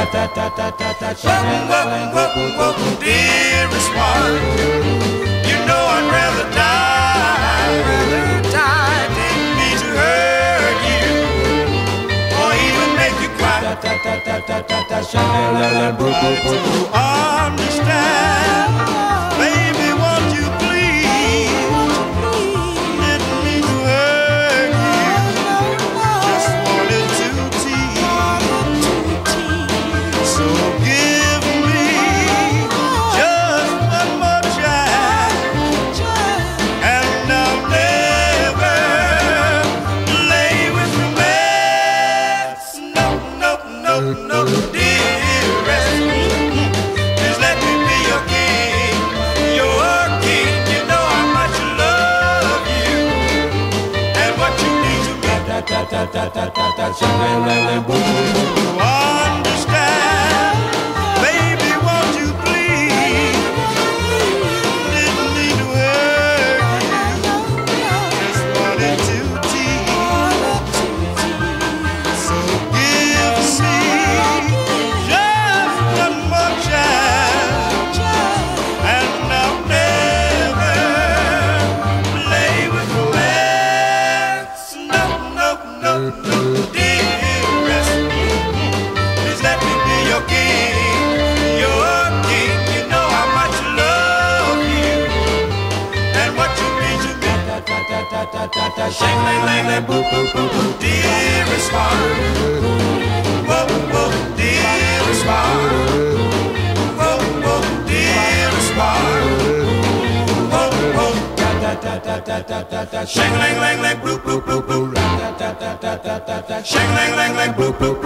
dearest one, you know I'd rather die. Didn't mean to hurt you or even make you cry. Understand, baby, won't you please? Didn't mean to hurt you, just wanted to tease. So give me just one more chance, and I'll never lay with romance. No, no, no, no, dearest, please let me be your king, your king. You know how much I love you and what you mean to me. Understand, baby, won't you please? Didn't mean to hurt you, just wanted to tease. So give me just one more chance, and I'll never play with romance. No, no, no, no, dearest, please let me be your king, your king. You know how much I love you and what you mean to me. Shang lang lang lang, boo boo boo boo, dearest one. Whoa whoa, dearest one. Whoa whoa, dearest one. Whoa whoa, shang lang lang lang, boo boo boo boo. Shang lang lang lang, boo boo